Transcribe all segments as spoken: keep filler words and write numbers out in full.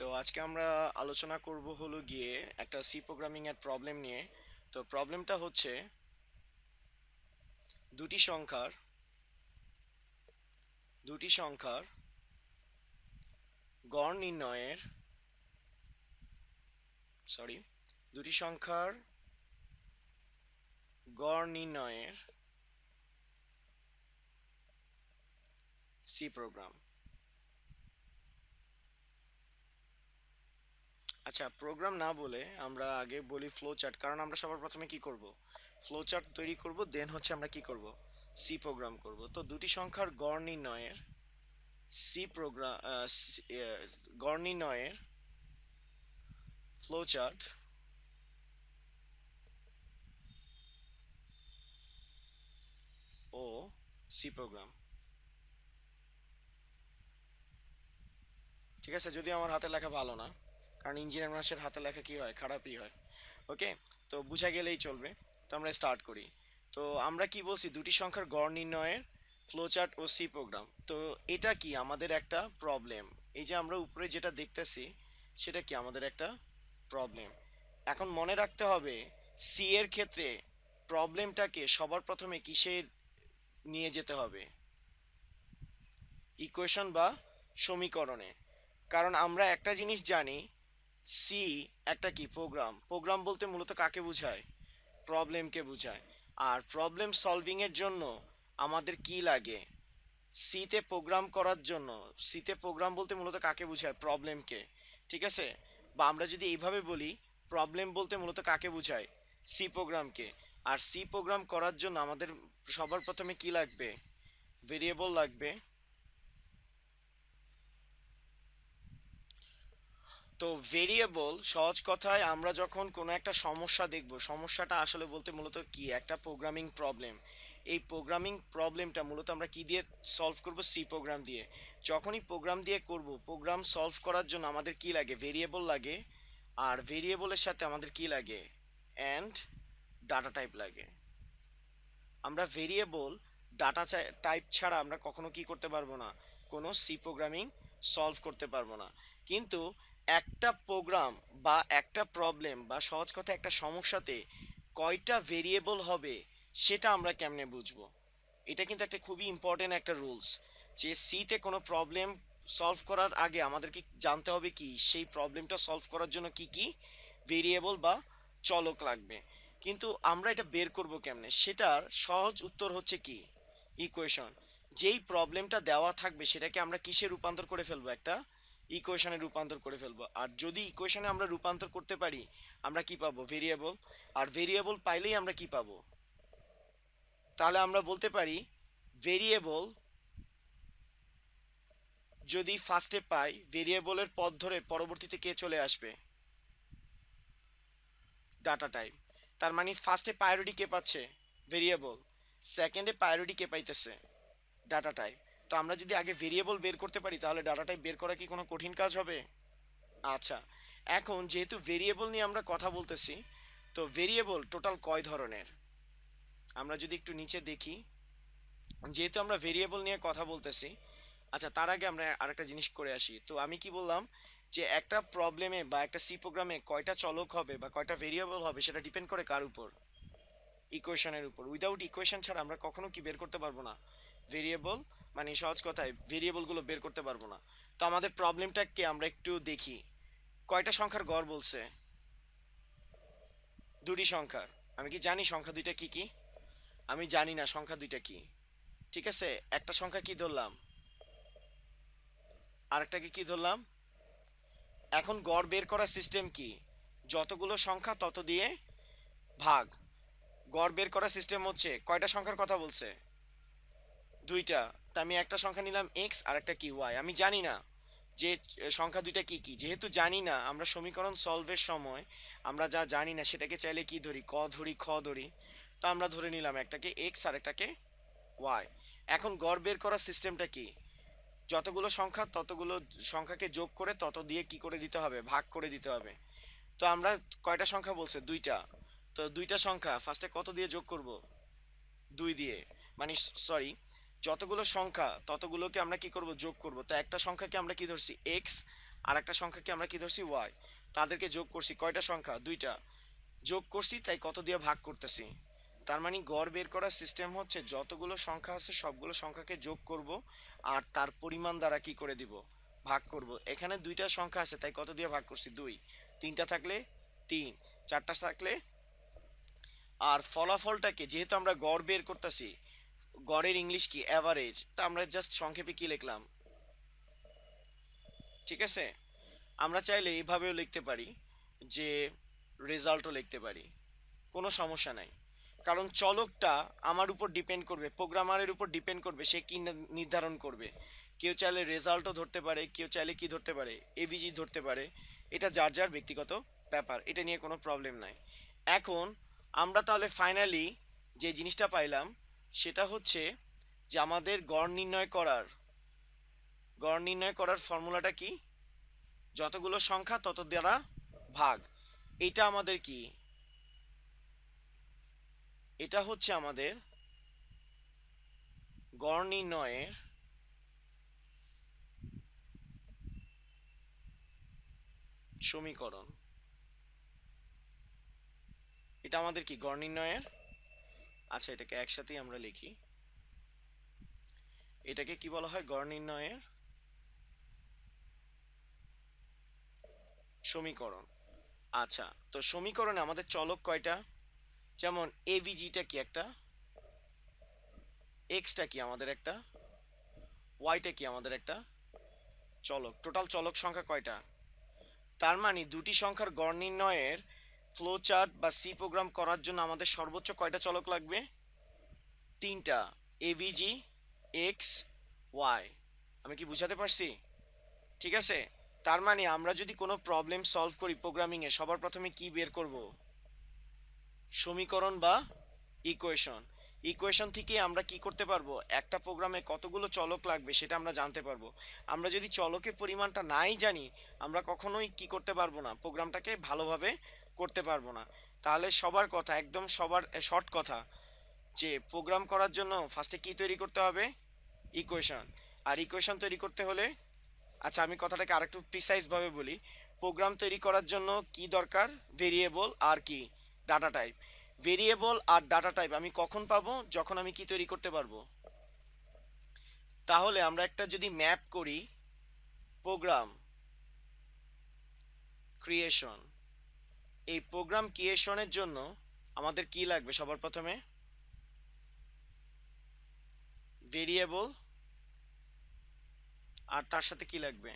আজকে আমরা আলোচনা করব হলো গিয়ে একটা সি প্রোগ্রামিং এর প্রবলেম নিয়ে। তো প্রবলেমটা হচ্ছে দুটি সংখ্যার দুটি সংখ্যার গড় নির্ণয়ের সরি দুটি সংখ্যার গড় নির্ণয়ের সি প্রোগ্রাম। আচ্ছা, প্রোগ্রাম না বলে আমরা আগে বলি ফ্লো চার্ট, কারণ আমরা সবার প্রথমে কি করব, ফ্লো চার্ট তৈরি করব, দেন হচ্ছে আমরা কি করব, সি প্রোগ্রাম করব। তো দুটি সংখ্যার গড় নির্ণয়ের সি প্রোগ্রাম গড় নির্ণয়ের ফ্লো চার্ট ও সি প্রোগ্রাম। ঠিক আছে, যদি আমার হাতের লেখা ভালো না, কারণ ইঞ্জিনিয়ার মানুষের হাতের লেখা কি হয়, খারাপই হয়। ওকে, তো বুঝা গেলেই চলবে। তো আমরা স্টার্ট করি। তো আমরা কি বলছি, দুটি সংখ্যার গড় নির্ণয়ের ফ্লোচার্ট ও সি প্রোগ্রাম। তো এটা কি আমাদের একটা প্রবলেম। এই যে আমরা উপরে যেটা দেখতেছি সেটা কি আমাদের একটা প্রবলেম। এখন মনে রাখতে হবে, সি এর ক্ষেত্রে প্রবলেমটাকে সবার প্রথমে কিসের নিয়ে যেতে হবে, ইকুয়েশন বা সমীকরণে। কারণ আমরা একটা জিনিস জানি, সি একটা কি প্রোগ্রাম। প্রোগ্রাম বলতে মূলত কাকে বোঝায়, প্রবলেমকে বোঝায়। আর প্রবলেম সলভিং এর জন্য আমাদের কি লাগে, সিতে প্রোগ্রাম করার জন্য, সিতে প্রোগ্রাম বলতে মূলত কাকে বোঝায়, প্রবলেমকে। ঠিক আছে, বা আমরা যদি এইভাবে বলি, প্রবলেম বলতে মূলত কাকে বোঝায়, সি প্রোগ্রামকে। আর সি প্রোগ্রাম করার জন্য আমাদের সবার প্রথমে কি লাগবে, ভেরিয়েবল লাগবে। তো ভেরিয়েবল, সহজ কথায় আমরা যখন কোনো একটা সমস্যা দেখব, সমস্যাটা আসলে বলতে মূলত কি, একটা প্রোগ্রামিং প্রবলেম। এই প্রোগ্রামিং প্রবলেমটা মূলত আমরা কি দিয়ে সলভ করব, সি প্রোগ্রাম দিয়ে। যখনই প্রোগ্রাম দিয়ে করব, প্রোগ্রাম সলভ করার জন্য আমাদের কি লাগে, ভেরিয়েবল লাগে। আর ভেরিয়েবলের সাথে আমাদের কি লাগে, অ্যান্ড ডাটা টাইপ লাগে। আমরা ভেরিয়েবল, ডাটা টাইপ ছাড়া আমরা কখনো কি করতে পারবো না, কোনো সি প্রোগ্রামিং সলভ করতে পারবো না। কিন্তু একটা প্রোগ্রাম বা একটা প্রবলেম বা সহজ কথা একটা সমস্যাতে কয়টা ভেরিয়েবল হবে সেটা আমরা কেমনে বুঝবো। এটা কিন্তু একটা খুবই ইম্পর্টেন্ট একটা রুলস, যে সিতে কোনো প্রবলেম সলভ করার আগে আমাদেরকে জানতে হবে কি, সেই প্রবলেমটা সলভ করার জন্য কি কি ভেরিয়েবল বা চলক লাগবে। কিন্তু আমরা এটা বের করব কেমনে, সেটার সহজ উত্তর হচ্ছে কি, ইকুয়েশন। যেই প্রবলেমটা দেওয়া থাকবে সেটাকে আমরা কিসে রূপান্তর করে ফেলবো, একটা ইকুয়েশনে রূপান্তর করে ফেলবো। আর যদি ইকুয়েশনে আমরা রূপান্তর করতে পারি, আমরা কি পাবো, ভেরিয়েবল। আর ভেরিয়েবল পাইলেই আমরা কি পাবো, তাহলে আমরা বলতে পারি ভেরিয়েবল যদি ফার্স্টে পাই, ভেরিয়েবলের পথ ধরে পরবর্তীতে কে চলে আসবে, ডাটা টাইপ। তার মানে ফার্স্টে প্রায়োরিটি কে পাচ্ছে, ভেরিয়েবল। সেকেন্ডে প্রায়োরিটি কে পাইতেছে, ডাটা টাইপ। তো আমরা যদি আগে ভেরিয়েবল বের করতে পারি, তাহলে ডাটা টাইপ বের করা কি কোনো কঠিন কাজ হবে। আচ্ছা, এখন যেহেতু ভেরিয়েবল নিয়ে আমরা কথা বলতেছি, তো ভেরিয়েবল টোটাল কয় ধরনের, আমরা যদি একটু নিচে দেখি, যেহেতু আমরা ভেরিয়েবল নিয়ে কথা বলতেছি। আচ্ছা, তার আগে আমরা আরেকটা জিনিস করে আসি। তো আমি কি বললাম, যে একটা প্রবলেমে বা একটা সি প্রোগ্রামে কয়টা চলক হবে বা কয়টা ভেরিয়েবল হবে সেটা ডিপেন্ড করে কার উপর, ইকুয়েশনের উপর। উইদাউট ইকুয়েশন ছাড়া আমরা কখনো কি বের করতে পারবো না, ভেরিয়েবল। মানে সহজ কথায় ভেরিয়েবলগুলো বের করতে পারবো না। তো আমাদের প্রবলেমটাকে আমরা একটু দেখি, কয়টা সংখ্যার গড় বলছে, দুটি সংখ্যার। আমি কি জানি সংখ্যা দুইটা কি কি, আমি জানি না সংখ্যা দুইটা কি। ঠিক আছে, একটা সংখ্যা কি ধরলাম, আরেকটাকে কি ধরলাম। এখন গড় বের করার সিস্টেম কি, যতগুলো সংখ্যা তত দিয়ে ভাগ। গড় বের করার সিস্টেম হচ্ছে, কয়টা সংখ্যার কথা বলছে, দুইটা। তা আমি একটা সংখ্যা নিলাম এক্স আর একটা কি ওয়াই। আমি জানি না যে সংখ্যা দুইটা কি কি। যেহেতু জানি না, আমরা সমীকরণ সলভের সময় আমরা যা জানি না সেটাকে চাইলে কি ধরি, ক ধরি, খ ধরি। তো আমরা ধরে নিলাম একটাকে এক্স আর একটাকে ওয়াই। এখন গড় বের করার সিস্টেমটা কি, যতগুলো সংখ্যা ততগুলো সংখ্যাকে যোগ করে তত দিয়ে কি করে দিতে হবে, ভাগ করে দিতে হবে। তো আমরা কয়টা সংখ্যা বলছে, দুইটা। তো দুইটা সংখ্যা ফার্স্টে কত দিয়ে যোগ করব, দুই দিয়ে। মানে সরি, যতগুলো সংখ্যা ততগুলোকে আমরা কি করব, যোগ করব। তো একটা সংখ্যাকে আমরা কি ধরছি, এক্স, আর একটা সংখ্যাকে আমরা কি ধরছি ওয়াই, তাদেরকে যোগ করছি কয়টা সংখ্যা, দুইটা যোগ করছি, তাই কত দিয়ে ভাগ করতেছি। তার মানে গড় বের করার সিস্টেম হচ্ছে যতগুলো সংখ্যা আছে সবগুলো সংখ্যাকে যোগ করব আর তার পরিমাণ দ্বারা কি করে দিব, ভাগ করব। এখানে দুইটা সংখ্যা আছে তাই কত দিয়ে ভাগ করছি, দুই, তিনটা থাকলে তিন, চারটা থাকলে, আর ফলাফলটাকে যেহেতু আমরা গড় বের করতেছি, গড়ের ইংলিশ কি, অ্যাভারেজ, তা আমরা জাস্ট সংক্ষেপে কি লিখলাম, ঠিক আছে। আমরা চাইলে এইভাবেও লিখতে পারি যে রেজাল্টও লিখতে পারি, কোনো সমস্যা নাই, কারণ চলকটা আমার উপর ডিপেন্ড করবে, প্রোগ্রামারের উপর ডিপেন্ড করবে সে কি নির্ধারণ করবে। কেউ চাইলে রেজাল্টও ধরতে পারে, কেউ চাইলে কি ধরতে পারে, এভিজি ধরতে পারে, এটা যার যার ব্যক্তিগত ব্যাপার, এটা নিয়ে কোনো প্রবলেম নাই। এখন আমরা তাহলে ফাইনালি যে জিনিসটা পাইলাম সেটা হচ্ছে যে আমাদের গড় নির্ণয় করার গড় নির্ণয় করার ফর্মুলাটা কি, যতগুলো সংখ্যা তত দ্বারা ভাগ। এটা আমাদের কি, এটা হচ্ছে আমাদের গড় নির্ণয়ের সমীকরণ। এটা আমাদের কি গড় নির্ণয়ের, আচ্ছা এটাকে একসাথেই আমরা লিখি, এটাকে কি বলা হয়, গড় নির্ণয়ের সমীকরণ। আচ্ছা, তো সমীকরণে আমাদের চলক কয়টা, যেমন এভিজিটা কি একটা, এক্সটা কি আমাদের একটা, ওয়াইটা কি আমাদের একটা চলক, টোটাল চলক সংখ্যা কয়টা। তার মানে দুটি সংখ্যার গড় নির্ণয়ের ফ্লো চার্ট বা সি প্রোগ্রাম করার জন্য আমাদের সর্বোচ্চ কয়টা চলক লাগবে, তিনটা, এভিজি, এক্স, ওয়াই। আমি কি বুঝাতে পারছি, ঠিক আছে। তার মানে আমরা যদি কোনো প্রবলেম সলভ করি প্রোগ্রামিং এ, সবার প্রথমে কি বের করব, সমীকরণ বা ইকুয়েশন। ইকুয়েশন থেকে আমরা কি করতে পারবো, একটা প্রোগ্রামে কতগুলো চলক লাগবে সেটা আমরা জানতে পারবো। আমরা যদি চলকের পরিমাণটা নাই জানি, আমরা কখনোই কি করতে পারবো না, প্রোগ্রামটাকে ভালোভাবে করতে পারবো না। তাহলে সবার কথা, একদম সবার শর্ট কথা, যে প্রোগ্রাম করার জন্য ফার্স্টে কি তৈরি করতে হবে, ইকুয়েশন। আর ইকুয়েশন তৈরি করতে হলে, আচ্ছা আমি কথাটাকে আরেকটু প্রিসাইজ ভাবে বলি, প্রোগ্রাম তৈরি করার জন্য কি দরকার, ভেরিয়েবল আর কি, ডাটা টাইপ। ভেরিয়েবল আর ডাটা টাইপ আমি কখন পাবো, যখন আমি কি তৈরি করতে পারবো। তাহলে আমরা একটা যদি ম্যাপ করি, প্রোগ্রাম ক্রিয়েশন, এই প্রোগ্রাম ক্রিয়েশনের জন্য আমাদের কি লাগবে, সবার প্রথমে ভেরিয়েবল, আর তার সাথে কি লাগবে,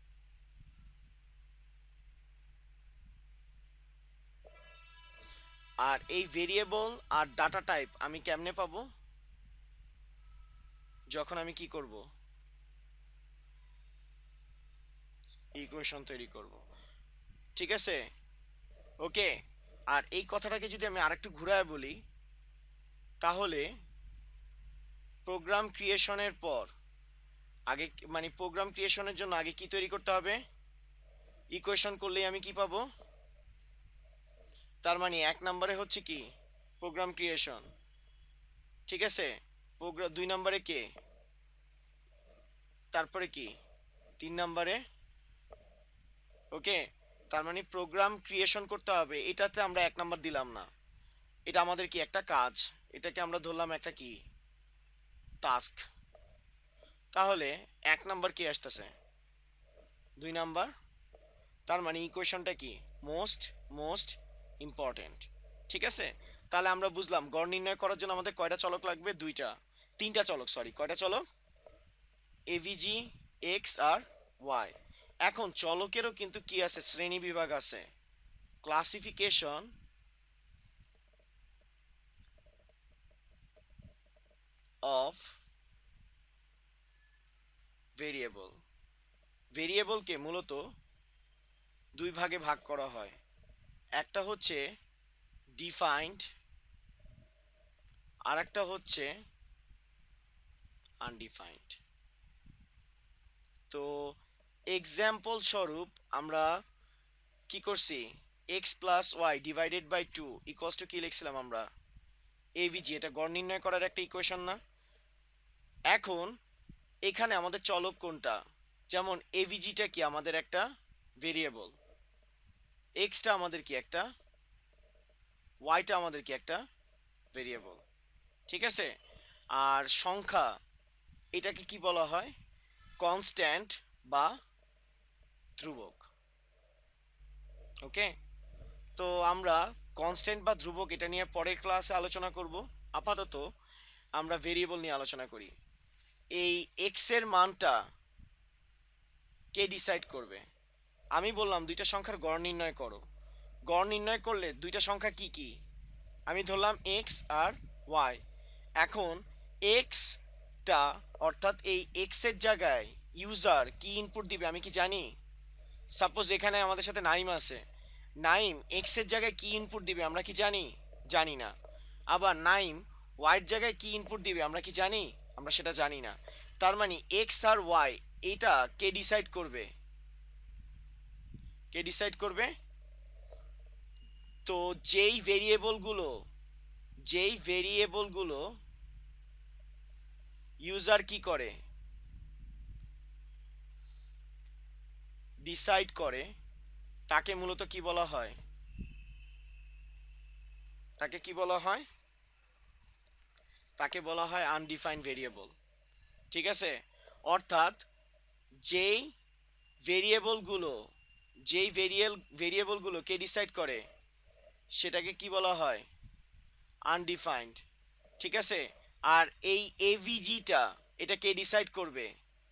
আর এই ভেরিয়েবল আর ডাটা টাইপ আমি কেমনে পাবো, যখন আমি কি করব, ইকুয়েশন তৈরি করব, ঠিক আছে, ওকে। আর এই কথাটাকে যদি আমি আরেকটু ঘুরায় বলি, তাহলে প্রোগ্রাম ক্রিয়েশনের পর আগে, মানে প্রোগ্রাম ক্রিয়েশনের জন্য আগে কি তৈরি করতে হবে, ইকুয়েশন করলেই আমি কি পাবো। তার মানে এক নম্বরে হচ্ছে কি প্রোগ্রাম ক্রিয়েশন, ঠিক আছে, প্রোগ্রাম দুই নম্বরে কে, তারপরে কি তিন নম্বরে, ওকে। তার মানে প্রোগ্রাম ক্রিয়েশন করতে হবে, এটাতে আমরা এক নম্বর দিলাম না, এটা আমাদের কি একটা কাজ, এটাকে আমরা ধরলাম একটা কি টাস্ক। তাহলে এক নাম্বার কি আসতেছে, দুই নাম্বার। তার মানে ইকুয়েশনটা কি মোস্ট মোস্ট ইম্পর্টেন্ট, ঠিক আছে। তাহলে আমরা বুঝলাম গড় নির্ণয় করার জন্য আমাদের কয়টা চলক লাগবে, দুইটা, তিনটা চলক, সরি কয়টা চলক, এভিজি, এক্স আর ওয়াই। এখন চলকেরও কিন্তু কি আছে, শ্রেণী বিভাগ আছে, ক্লাসিফিকেশন অফ ভেরিয়েবল। ভেরিয়েবলকে মূলত দুই ভাগে ভাগ করা হয়, একটা হচ্ছে ডিফাইন্ড, আর একটা হচ্ছে আনডিফাইন্ড। তো এক্সাম্পল স্বরূপ আমরা কি করছি, x plus y divided by two equals two কি লিখছিলাম আমরা, এভিজি, এটা গড় নির্ণয় করার একটা ইকুয়েশন না। এখন এখানে আমাদের চলক কোনটা, যেমন এভিজিটা কি আমাদের একটা ভেরিয়েবল, এক্সটা আমাদের কি একটা, ওয়াইটা আমাদের কি একটা ভেরিয়েবল, ঠিক আছে। আর সংখ্যা এটাকে কি বলা হয়, কনস্ট্যান্ট বা ধ্রুবক। ওকে, তো আমরা কনস্ট্যান্ট বা ধ্রুবক এটা নিয়ে পরের ক্লাসে আলোচনা করব। আপাতত আমরা ভেরিয়েবল নিয়ে আলোচনা করি। এই এক্স এর মানটা কে ডিসাইড করবে? আমি বললাম দুইটা সংখ্যার গড় নির্ণয় করো। গড় নির্ণয় করলে দুইটা সংখ্যা কি কি, আমি ধরলাম এক্স আর ওয়াই। এখন এক্সটা অর্থাৎ এই এক্স এর জায়গায় ইউজার কি ইনপুট দিবে আমি কি জানি? সাপোজ এখানে আমাদের সাথে নাইম আছে, নাইম এক্স এর জায়গায় কি ইনপুট দিবে আমরা কি জানি? জানি না। আবার নাইম ওয়াইয়ের জায়গায় কি ইনপুট দিবে আমরা কি জানি? আমরা সেটা জানি না। তার মানে এক্স আর ওয়াই এটা কে ডিসাইড করবে? কে ডিসাইড করবে? তো যেই ভেরিয়েবলগুলো যেই ভেরিয়েবলগুলো ইউজার কি করে, ডিসাইড করে, তাকে মূলত কি বলা হয়? তাকে কি বলা হয়? তাকে বলা হয় আনডিফাইন্ড ভেরিয়েবল, ঠিক আছে। অর্থাৎ যেই ভেরিয়েবলগুলো যেই ভেরিয়েল ভেরিয়েবলগুলো কে ডিসাইড করে সেটাকে কি বলা হয়? আনডিফাইন্ড, ঠিক আছে। আর এই এভিজিটা এটা কে ডিসাইড করবে?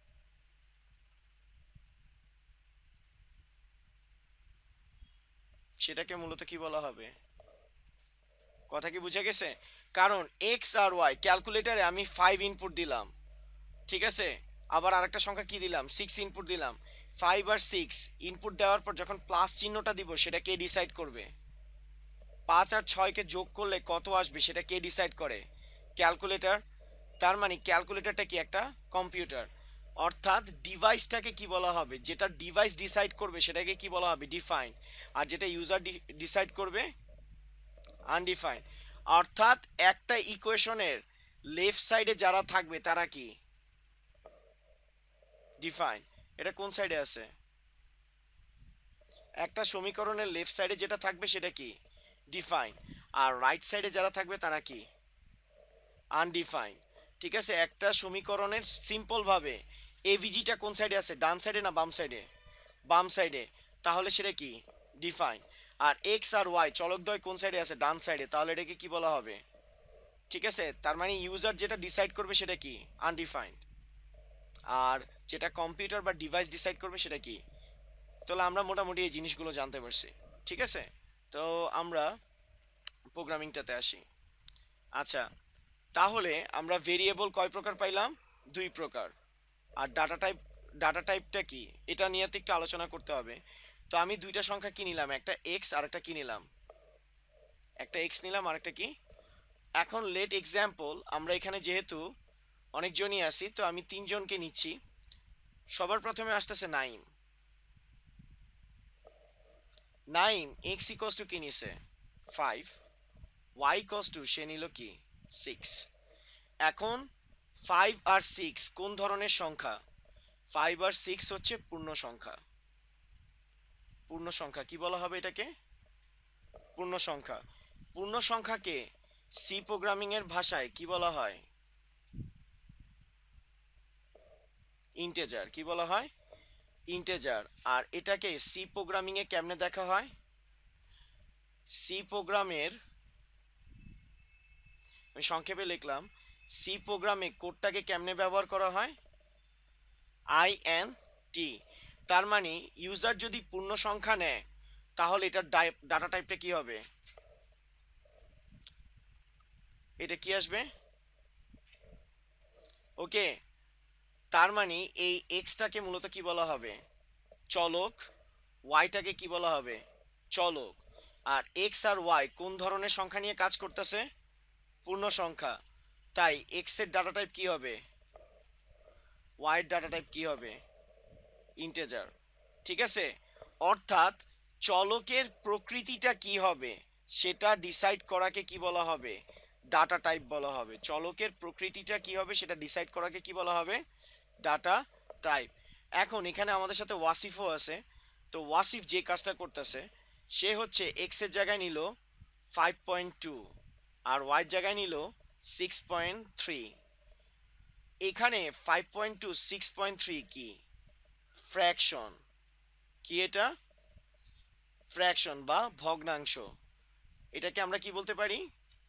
সেটাকে মূলত কি বলা হবে? কথা কি বুঝে গেছে? কারণ এক্স আর ওয়াই ক্যালকুলেটরে আমি ফাইভ ইনপুট দিলাম, ঠিক আছে। আবার আরেকটা সংখ্যা কি দিলাম, সিক্স ইনপুট দিলাম। ফাইভ আর সিক্স ইনপুট দেওয়ার পর যখন প্লাস চিহ্নটা দিব সেটা কে ডিসাইড করবে? পাঁচ আর ছয়কে যোগ করলে কত আসবে সেটা কে ডিসাইড করে? ক্যালকুলেটর। তার মানে ক্যালকুলেটরটা কি একটা কম্পিউটার। অর্থাৎ ডিভাইসটাকে কি বলা হবে? যেটা ডিভাইস ডিসাইড করবে সেটাকে কি বলা হবে? ডিফাইন। আর যেটা ইউজার ডিসাইড করবে আনডিফাইন্ড। অর্থাৎ একটা ইকুয়েশনের লেফট সাইডে যারা থাকবে তারা কি ডিফাইন। এটা কোন সাইডে আছে? একটা সমীকরণের লেফট সাইডে যেটা থাকবে সেটা কি ডিফাইন, আর রাইট সাইডে যারা থাকবে তারা কি আনডিফাইন, ঠিক আছে। একটা সমীকরণের সিম্পল ভাবে এভিজিটা কোন সাইডে আছে, ডান সাইডে না বাম সাইডে? বাম সাইডে, তাহলে সেটা কি ডিফাইন। আর এক্স আর ওয়াই চলকদ্বয় কোন সাইডে আছে, ডান সাইডে, তাহলে এটাকে কি বলা হবে? ঠিক আছে, তার মানে ইউজার যেটা ডিসাইড করবে সেটা কি আনডিফাইন্ড, আর যেটা কম্পিউটার বা ডিভাইস ডিসাইড করবে সেটা কি। তাহলে আমরা মোটামুটি এই জিনিসগুলো জানতে পারছি, ঠিক আছে। তো আমরা প্রোগ্রামিংটাতে আসি। আচ্ছা, তাহলে আমরা ভেরিয়েবল কয় প্রকার পাইলাম? দুই প্রকার। আর ডাটা টাইপ, ডাটা টাইপটা কি এটা নিয়ে তো একটু আলোচনা করতে হবে। তো আমি দুইটা সংখ্যা কি নিলাম, একটা এক্স আর একটা কি নিলাম, একটা এক্স নিলাম আর একটা কি। এখন লেট এক্সাম্পল আমরা এখানে যেহেতু অনেকজনই আছি তো আমি তিনজনকে নিচ্ছি। সবার প্রথমে আসতেছে Naim. Naim x equals to কি নিছে ফাইভ, ওয়াই ইকস টু সে নিল কি সিক্স। এখন ফাইভ আর সিক্স কোন ধরনের সংখ্যা? ফাইভ আর সিক্স হচ্ছে পূর্ণ সংখ্যা। পূর্ণ সংখ্যা কি বলা হবে এটাকে? পূর্ণ সংখ্যা। পূর্ণ সংখ্যাকে সি প্রোগ্রামিং এর ভাষায় কি বলা হয়? ইন্টেজার। কি বলা হয়? ইন্টেজার। আর এটাকে সি প্রোগ্রামিং এ কেমনে দেখা হয়? সি প্রোগ্রামের আমি সংক্ষেপে লিখলাম, সি প্রোগ্রামে কোডটাকে কেমনে ব্যবহার করা হয়? I N T. তার মানে ইউজার যদি পূর্ণ সংখ্যা নেয় তাহলে এটার ডাটা টাইপটা কি হবে? এটা কি আসবে? ওকে, তার মানে এই এক্সটাকে মূলত কি বলা হবে? চলক। ওয়াইটাকে কি বলা হবে? চলক। আর এক্স আর ওয়াই কোন ধরনের সংখ্যা নিয়ে কাজ করতেছে? পূর্ণ সংখ্যা। তাই এক্স এর ডাটা টাইপ কি হবে? ওয়াই এর ডাটা টাইপ কি হবে? ইন্টেজার, ঠিক আছে। অর্থাৎ চলকের প্রকৃতিটা কি হবে সেটা ডিসাইড করাকে কি বলা হবে? ডাটা টাইপ বলা হবে। চলকের প্রকৃতিটা কি হবে সেটা ডিসাইড করাকে কি বলা হবে? Data type. এখন এখানে আমাদের সাথে ওয়াসিফও আছে, তো ওয়াসিফ যে কাজটা করতেছে সে হচ্ছে এক্স এর জায়গায় নিল ফাইভ পয়েন্ট টু আর ওয়াই জায়গায় নিল সিক্স পয়েন্ট থ্রি। এখানে five point two six point three কি? ফ্র্যাকশন। কি এটা? ফ্র্যাকশন বা ভগ্নাংশ। এটাকে আমরা কি বলতে পারি?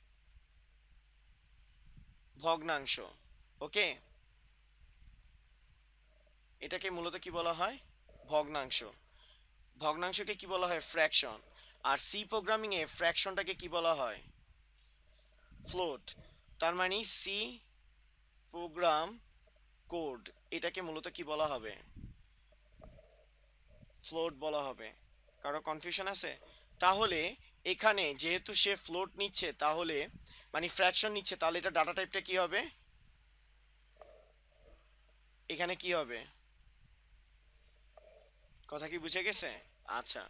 ভগ্নাংশ। ওকে, এটাকে মূলত কি বলা হয়? ভগ্নাংশ। ভগ্নাংশকে কি বলা হয়? ফ্র্যাকশন। আর সি প্রোগ্রামিং এ ফ্র্যাকশনটাকে কি বলা হয়? ফ্লোট। তার মানে সি প্রোগ্রাম কোড এটাকে মূলত কি বলা হবে? ফ্লোট বলা হবে। কারো কনফিউশন আছে? তাহলে এখানে যেহেতু সে ফ্লোট নিচ্ছে, তাহলে মানে ফ্র্যাকশন নিচ্ছে, তাহলে এটা ডাটা টাইপটা কি হবে? এখানে কি হবে? কথা কি বুঝে গেছে? আচ্ছা,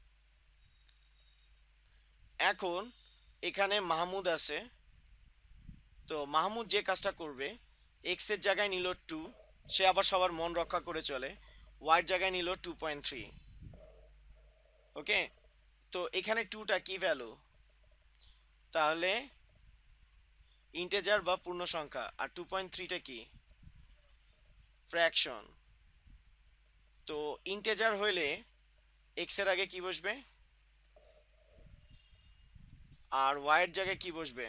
এখন এখানে মাহমুদ আছে, তো মাহমুদ যে কাজটা করবে, এক্স এর জায়গায় নিল টু, সে আবার সবার মন রক্ষা করে চলে, ওয়াই জায়গায় নিল টু পয়েন্ট থ্রি। ওকে, তো এখানে টুটা কি ভ্যালু? তাহলে ইন্টিজার বা পূর্ণ সংখ্যা, আর টু পয়েন্ট থ্রিটা কি? ফ্র্যাকশন। তো ইন্টিজার হইলে এক্স এর আগে কি বসবে আর ওয়াই এর জায়গায় কি বসবে?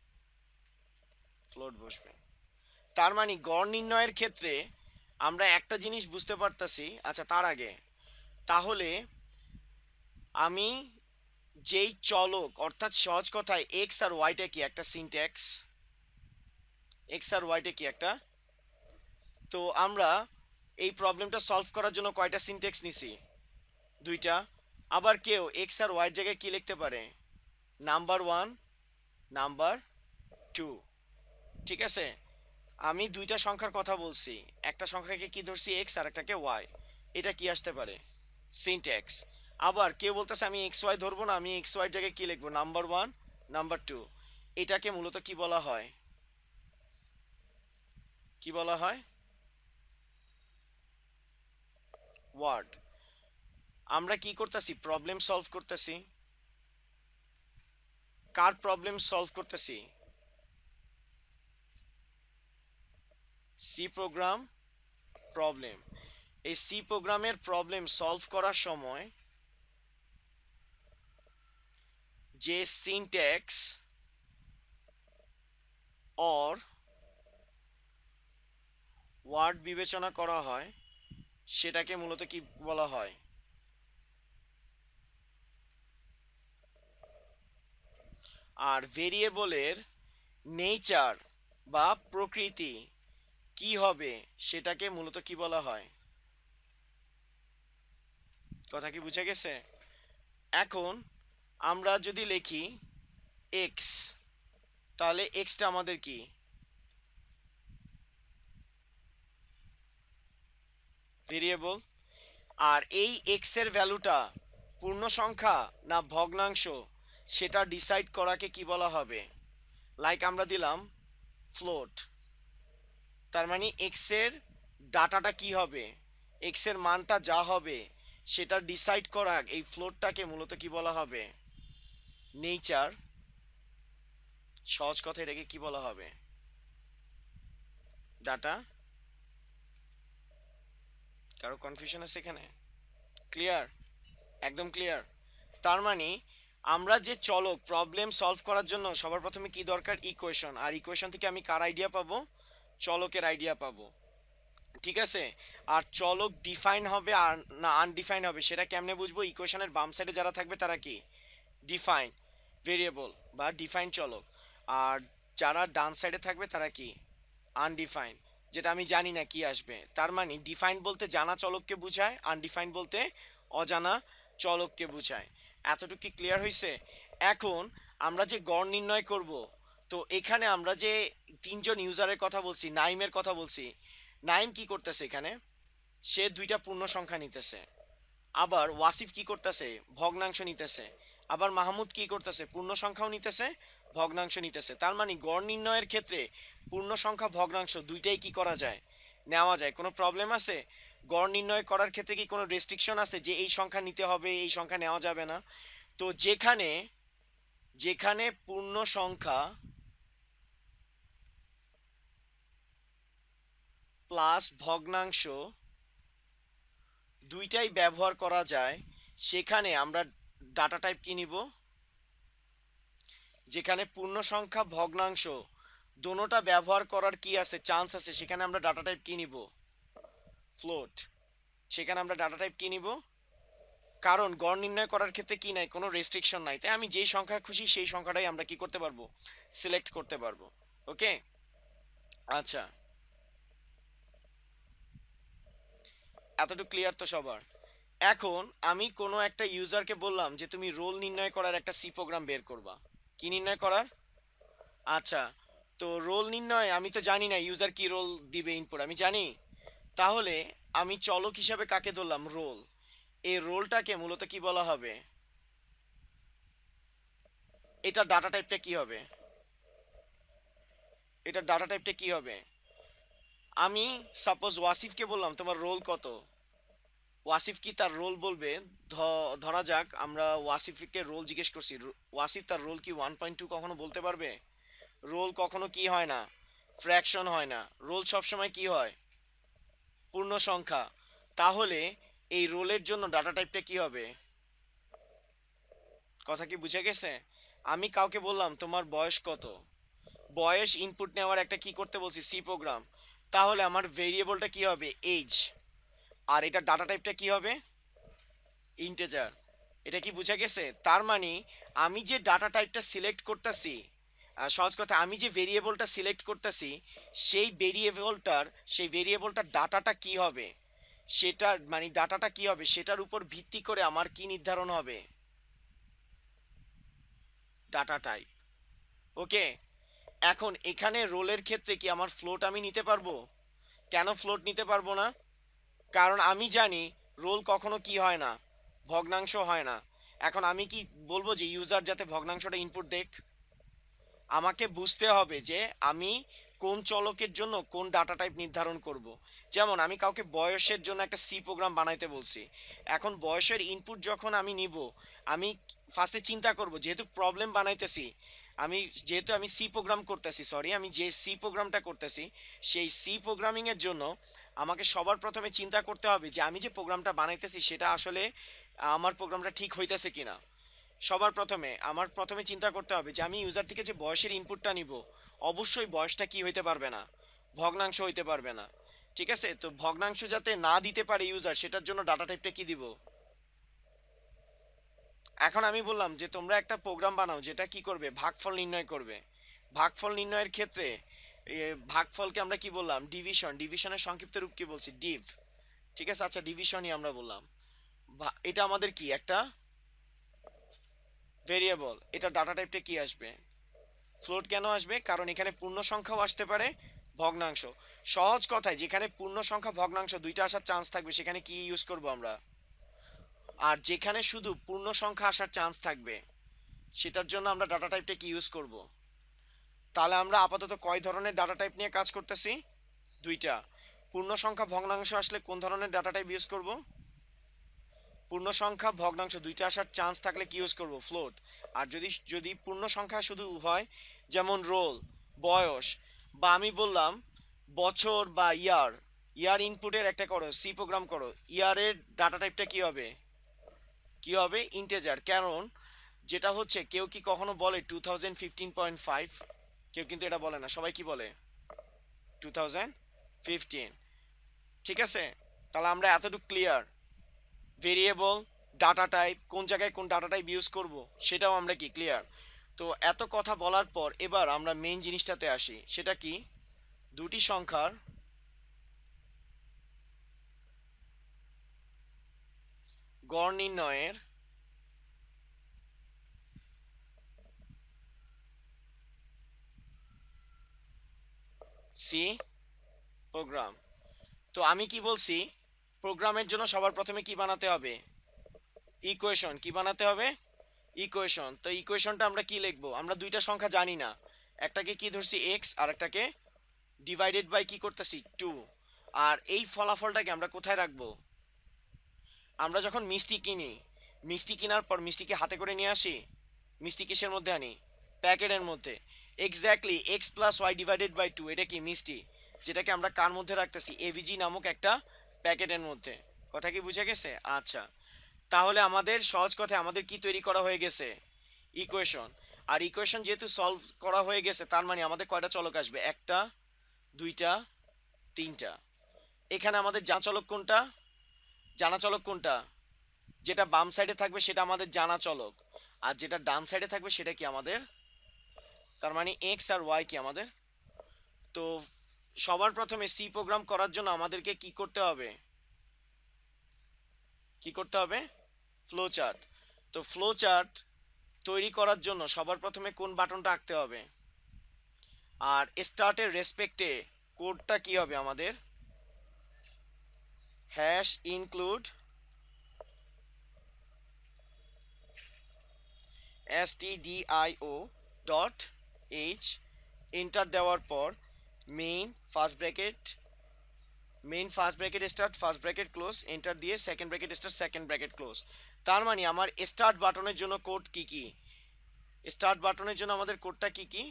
ফ্লোট বসবে। তার মানে গড় নির্ণয়ের ক্ষেত্রে আমরা একটা জিনিস বুঝতে পারতাছি। আচ্ছা, তার আগে তাহলে আমি যেই চলক, অর্থাৎ সহজ কথায় এক্স আর ওয়াইটা কি একটা সিনট্যাক্স? এক্স আর ওয়াইটা কি একটা? তো আমরা এই প্রবলেমটা সলভ করার জন্য কয়টা সিনট্যাক্স নিছি? দুইটা। আবার কেউ এক্স আর ওয়াই জায়গায় কি লিখতে পারে? Number one, number two. ঠিক আছে, আমি দুইটা সংখ্যার কথা বলছি, একটা সংখ্যাকে কি ধরছি? এক্স, আর একটাকে ওয়াই। এটা কি আসতে পারে? সিনট্যাক্স। আবার কেউ বলতেছে আমি এক্স ওয়াই ধরবো না, আমি এক্স ওয়াই জায়গায় কি লিখবো? Number one, number two. এটাকে মূলত কি বলা হয়? কি বলা হয়? ওয়ার্ড। আমরা কি করতেছি? প্রবলেম সলভ করতেছি। কার প্রবলেম সলভ করতেছি? C program problem. এই সি প্রোগ্রামের প্রবলেম সলভ করার সময় যে সিনট্যাক্স অর ওয়ার্ড বিবেচনা করা হয় সেটাকে মূলত কি বলা হয়? আর ভেরিয়েবলের নেচার বা প্রকৃতি কি হবে সেটাকে মূলত কি বলা হয়? কথা কি বুঝে গেছে? এখন আমরা যদি লিখি এক্স, তাহলে এক্সটা আমাদের কি? ভেরিয়েবল। আর এই এক্স এর ভ্যালুটা পূর্ণ সংখ্যা না ভগ্নাংশ সেটা ডিসাইড করাকে কি বলা হবে? লাইক আমরা দিলাম ফ্লোট। তার মানে এক্স এর ডাটাটা কি হবে? এক্স এর মানটা যা হবে সেটা ডিসাইড করা এই ফ্লোটটাকে মূলত কি বলা হবে? নেচার। সহজ কথা এটাকে কি বলা হবে? ডাটা। কারো কনফিউশন আছে এখানে? ক্লিয়ার? একদম ক্লিয়ার। তার মানে আমরা যে চলক প্রবলেম সলভ করার জন্য সবার প্রথমে কি দরকার? ইকুয়েশন। আর ইকুয়েশন থেকে আমি কার আইডিয়া পাবো? চলকের আইডিয়া পাবো। ঠিক আছে, আর চলক ডিফাইন হবে আর না আনডিফাইন হবে সেটা কেমনে বুঝবো? ইকুয়েশনের বাম সাইডে যারা থাকবে তারা কি? ডিফাইন ভেরিয়েবল বা ডিফাইন চলক। আর যারা ডান সাইডে থাকবে তারা কি? আনডিফাইন, যেটা আমি জানি না কি আসবে। তার মানে ডিফাইন বলতে জানা চলককে বোঝায়, আনডিফাইন বলতে অজানা চলককে বোঝায়। এতটুকু কি ক্লিয়ার হয়েছে? এখন আমরা যে গড় নির্ণয় করব, তো এখানে আমরা যে তিনজন ইউজারের কথা বলছি, নাইমের কথা বলছি, নাইম কি করতেছে এখানে? সে দুইটা পূর্ণ সংখ্যা নিতেছে। আবার ওয়াসিফ কি করতেছে? ভগ্নাংশ নিতেছে। আবার মাহমুদ কি করতেছে? পূর্ণ সংখ্যাও নিতেছে, ভগ্নাংশ নিতেছে। তার মানে গড় নির্ণয়ের ক্ষেত্রে পূর্ণ সংখ্যা ভগ্নাংশ দুইটাই কি করা যায়? নেওয়া যায়। কোনো প্রবলেম আছে? গড় নির্ণয় করার ক্ষেত্রে কি কোনো রেস্ট্রিকশন আছে যে এই সংখ্যা নিতে হবে, এই সংখ্যা নেওয়া যাবে না? তো যেখানে যেখানে পূর্ণ সংখ্যা প্লাস ভগ্নাংশ দুইটাই ব্যবহার করা যায়, সেখানে আমরা ডাটা টাইপ কি নিব? যেখানে পূর্ণ সংখ্যা ভগ্নাংশ দোনোটা ব্যবহার করার কি আছে, চান্স আছে, সেখানে আমরা ডাটা টাইপ কি নিব? ফ্লোট। সেখানে আমরা ডাটা টাইপ কি নিব? কারণ গড় নির্ণয় করার ক্ষেত্রে কি নাই, কোনো রেস্ট্রিকশন নাই, তাই আমি যেই সংখ্যা খুশি সেই সংখ্যাটাই আমরা কি করতে পারবো? সিলেক্ট করতে পারবো। ওকে, আচ্ছা, এতটুকু ক্লিয়ার তো সবার? এখন আমি কোনো একটা ইউজারকে বললাম যে তুমি রোল নির্ণয় করার একটা সি প্রোগ্রাম বের করবা। কি নির্ণয় করার? আচ্ছা, তো রোল নির্ণয় আমি তো জানি না ইউজার কি রোল দিবে ইনপুট, আমি জানি? তাহলে আমি চলক হিসাবে কাকে ধরলাম? রোল। এই রোলটাকে মূলত কি বলা হবে? এটা ডাটা টাইপটা কি হবে? এটা ডাটা টাইপটা কি হবে? আমি সাপোজ ওয়াসিফকে বললাম তোমার রোল কত। ওয়াসিফ কি তার রোল বলবে? ধরা যাক আমরা ওয়াসিফকে রোল জিজ্ঞেস করছি, ওয়াসিফ তার রোল কি ওয়ান পয়েন্ট টু কখনো বলতে পারবে? রোল কখনো কি হয় না, ফ্র্যাকশন হয় না, রোল সবসময় কি হয়? পূর্ণ সংখ্যা। তাহলে এই রোলের জন্য ডাটা টাইপটা কি হবে? কথা কি বুঝে গেছে? আমি কাউকে বললাম তোমার বয়স কত, বয়স ইনপুট নেওয়ার একটা কি করতে বলছি? C program. তাহলে আমার ভেরিয়েবলটা কি হবে? এজ। আর এটা ডাটা টাইপটা কি হবে? ইন্টিজার। এটা কি বুঝে গেছে? তার মানে আমি যে ডাটা টাইপটা সিলেক্ট করতেছি, সহজ কথা, আমি যে ভেরিয়েবলটা সিলেক্ট করতেছি সেই ভেরিয়েবলটার সেই ভেরিয়েবলটার ডাটাটা কি হবে, সেটা মানে ডাটাটা কি হবে সেটার উপর ভিত্তি করে আমার কি নির্ধারণ হবে? Data type. ওকে, এখন এখানে রোলের ক্ষেত্রে কি আমার ফ্লোট আমি নিতে পারবো? কেন ফ্লোট নিতে পারবো না? কারণ আমি জানি রোল কখনো কি হয় না, ভগ্নাংশ হয় না। এখন আমি কি বলবো যে ইউজার যাতে ভগ্নাংশটা ইনপুট দেখ? আমাকে বুঝতে হবে যে আমি কোন চলকের জন্য কোন ডাটা টাইপ নির্ধারণ করব। যেমন আমি কাউকে বয়সের জন্য একটা সি প্রোগ্রাম বানাইতে বলছি। এখন বয়সের ইনপুট যখন আমি নিব, আমি ফার্স্টে চিন্তা করব, যেহেতু প্রবলেম বানাইতেছি, আমি যেহেতু আমি সি প্রোগ্রাম করতেছি, সরি আমি যে সি প্রোগ্রামটা করতেছি সেই সি প্রোগ্রামিং এর জন্য আমাকে সবার প্রথমে চিন্তা করতে হবে যে আমি যে প্রোগ্রামটা বানাইতেছি সেটা আসলে আমার প্রোগ্রামটা ঠিক হইতেছে কিনা। সবার প্রথমে আমার প্রথমে চিন্তা করতে হবে যে আমি ইউজার থেকে যে বয়সের ইনপুটটা নিব, অবশ্যই বয়সটা কি হইতে পারবে না, ভগ্নাংশ হইতে পারবে না। ঠিক আছে, তো ভগ্নাংশ যাতে না দিতে পারে ইউজার, সেটার জন্য ডাটা টাইপটা কি দিব? এখন আমি বললাম যে তোমরা একটা প্রোগ্রাম বানাও যেটা কি করবে, ভাগফল নির্ণয় করবে। ভাগফল নির্ণয়ের ক্ষেত্রে ভাগফলকে আমরা কি বললাম? ডিভিশন। ডিভিশনের সংক্ষিপ্ত রূপ কি বলছি? ডিভ। ঠিক আছে, আচ্ছা ডিভিশনই আমরা বললাম। এটা আমাদের কি একটা ভেরিয়েবল, এটা ডাটা টাইপটা কি আসবে? ফ্লোট। কেন আসবে? কারণ এখানে পূর্ণ সংখ্যাও আসতে পারে, ভগ্নাংশ। সহজ কথায় যেখানে পূর্ণ সংখ্যা ভগ্নাংশ দুইটা আসার চান্স থাকবে সেখানে কি ইউজ করব আমরা? আর যেখানে শুধু পূর্ণ সংখ্যা আসার চান্স থাকবে সেটার জন্য আমরা ডাটা টাইপটা কি ইউজ করব? তাহলে আমরা আপাতত কয় ধরনের ডাটা টাইপ নিয়ে কাজ করতেছি? দুইটা। পূর্ণ সংখ্যা ভগ্নাংশ আসলে কোন ধরনের ডাটা টাইপ ইউজ করব? পূর্ণ সংখ্যা ভগ্নাংশ দুইটা আসার চান্স থাকলে কি ইউজ করব? ফ্লোট। আর যদি যদি পূর্ণ সংখ্যা শুধু হয়, যেমন রোল, বয়স, বা আমি বললাম বছর বা ইয়ার, ইয়ার ইনপুটের একটা করো সি প্রোগ্রাম করো, ইয়ারের ডাটা টাইপটা কি হবে? কি হবে? ইন্টিজার। কারণ যেটা হচ্ছে, কেউ কি কখনো বলে two thousand fifteen point five? কেউ কিন্তু এটা বলে না, সবাই কি বলে? Two thousand fifteen. ঠিক আছে, তাহলে আমরা এতটুকু ক্লিয়ার। ভেরিয়েবল, ডাটা টাইপ, কোন জায়গায় কোন ডাটা টাইপ ইউজ করব সেটাও আমরা কি ক্লিয়ার। তো এত কথা বলার পর এবার আমরা মেইন জিনিসটাতে আসি, সেটা কি? দুটি সংখ্যার গড় নির্ণয়ের সি প্রোগ্রাম। তো আমি কি বলছি, প্রোগ্রামের জন্য সবার প্রথমে কি বানাতে হবে? ইকুয়েশন। কি বানাতে হবে? ইকুয়েশন। তো ইকুয়েশনটা আমরা কি লিখবো? আমরা দুইটা সংখ্যা জানি না, একটাকে কি ধরছি এক্স, আর একটাকে ডিভাইডেড বাই কি করতেছি টু। আর এই ফলাফলটাকে আমরা কোথায় রাখবো? আমরা যখন মিষ্টি কিনি, মিষ্টি কেনার পর মিষ্টিকে হাতে করে নিয়ে আসি, মিষ্টি কিসের মধ্যে আনি? প্যাকেটের মধ্যে। Exactly x plus y divided by two, এটা কি মিষ্টি, যেটাকে আমরা কার মধ্যে রাখতেছি? এভিজি নামক একটা প্যাকেটের মধ্যে। কথা কি বুঝে গেছে? আচ্ছা, তাহলে আমাদের সহজ কথায় আমাদের কি তৈরি করা হয়ে গেছে? ইকুয়েশন। আর ইকুয়েশন যেহেতু সলভ করা হয়ে গেছে, তার মানে আমাদের কয়টা চলক আসবে? একটা, দুইটা, তিনটা। এখানে আমাদের জানা চলক কোনটা? জানা চলক কোনটা? যেটা বাম সাইডে থাকবে সেটা আমাদের জানা চলক, আর যেটা ডান সাইডে থাকবে সেটা কি আমাদের? তার মানে এক্স আর ওয়াই কি আমাদের? তো সবার প্রথমে সি প্রোগ্রাম করার জন্য আমাদেরকে কি করতে হবে? কি করতে হবে? Flow chart. তো ফ্লো চার্ট তৈরি করার জন্য সবার প্রথমে কোন বাটনটা আঁকতে হবে? আর স্টার্টের রেসপেক্টে কোডটা কি হবে আমাদের? Hash include stdio dot h, enter দেওয়ার পর main first bracket, main first bracket start first bracket close, enter দিয়ে second bracket start second bracket close. তার মানে আমার স্টার্ট বাটনের জন্য কোড কি কি? স্টার্ট বাটনের জন্য আমাদের কোডটা কি কি?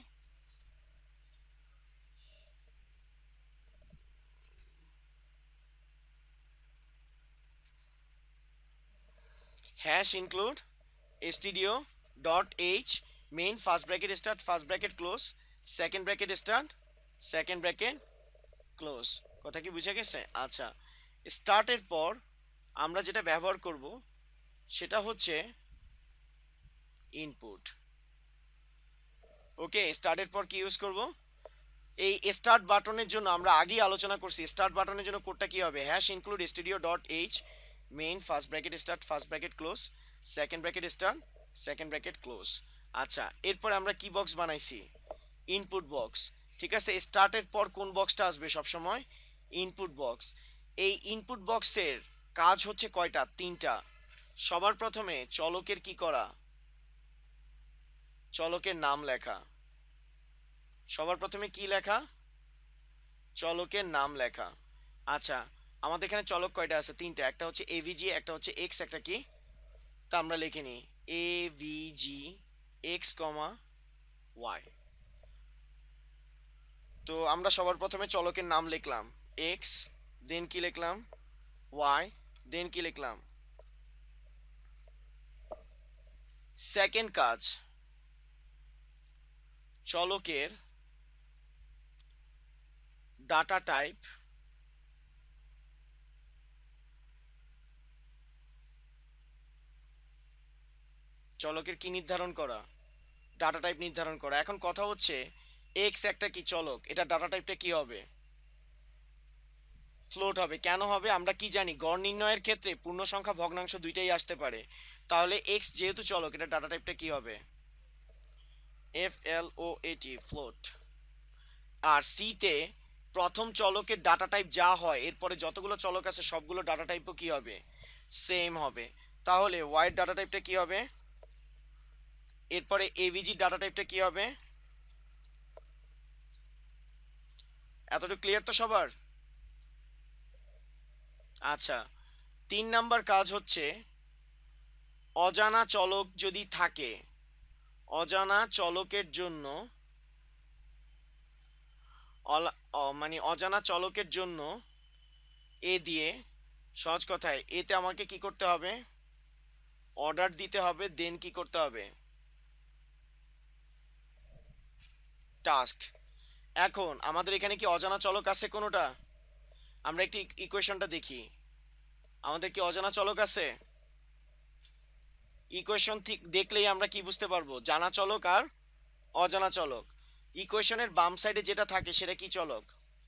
Hash include stdio dot h, main first bracket start first bracket close, second bracket start second bracket close. কথা কি বুঝে গেছে? আচ্ছা, স্টার্টের পর আমরা যেটা ব্যবহার করব সেটা হচ্ছে ইনপুট। ওকে, স্টার্টের পর কি ইউজ করব? এই স্টার্ট বাটনের জন্য আমরা আগেই আলোচনা করছি, স্টার্ট বাটনের জন্য কোডটা কি হবে? Hash include stdio dot h, main first bracket start first bracket close, second bracket start second bracket close. আচ্ছা, এরপর আমরা কি বক্স বানাইছি? Input box. ঠিক আছে, স্টার্টের পর কোন বক্সটা আসবে সব সময়? Input box. এই ইনপুট বক্সের কাজ হচ্ছে কয়টা? তিনটা। সবার প্রথমে চলকের কি করা? চলকের নাম লেখা। সবার প্রথমে কি লেখা? চলকের নাম লেখা। আচ্ছা, আমাদের এখানে চলক কয়টা আছে? তিনটা। একটা হচ্ছে এভিজি, একটা হচ্ছে এক্স, একটা কি? তা আমরা লিখে নিই এভিজি এক্স কমা ওয়াই। তো আমরা সবার প্রথমে চলকের নাম লিখলাম এক্স, দেন কি লিখলাম? ওয়াই, দেন কি লিখলাম? সেকেন্ড কাজ, চলকের ডাটা টাইপ চলকের কি নির্ধারণ করা? ডাটা টাইপ নির্ধারণ করা। এখন কথা হচ্ছে এক্স একটা কি চলক, এটা ডাটা টাইপটা কি হবে? ফ্লোট হবে। কেন হবে? আমরা কি জানি? গড় নির্ণয়ের ক্ষেত্রে পূর্ণ সংখ্যা ভগ্নাংশ দুইটাই আসতে পারে। তাহলে এক্স যেহেতু চলক, এটা ডাটা টাইপটা কি হবে? F L O A T, float. আর সি তে প্রথম চলকের ডাটা টাইপ যা হয়, এরপরে যতগুলো চলক আছে সবগুলো ডাটা টাইপও কি হবে? সেম হবে। তাহলে ওয়াই এর ডাটা টাইপটা কি হবে? এরপরে এভিজি ডাটা টাইপটা কি হবে? এতটুকু ক্লিয়ার তো সবার? আচ্ছা, তিন নাম্বার কাজ হচ্ছে অজানা চলক যদি থাকে, অজানা চলকের জন্য মানে অজানা চলকের জন্য এ দিয়ে, সহজ কথায় এতে আমাকে কি করতে হবে? অর্ডার দিতে হবে, দেন কি করতে হবে? টাস্ক। এখন আমাদের এখানে কি অজানা চলক আছে কোনোটা? আমরা একটি ইকুয়েশনটা দেখি, আমাদের কি অজানা চলক আছে? ইকুয়েশন ঠিক দেখলেই আমরা কি বুঝতে পারবো? জানা চলক আর অজানা চলক। ইকুয়েশনের বাম সাইডে যেটা থাকে সেটা কি চলক?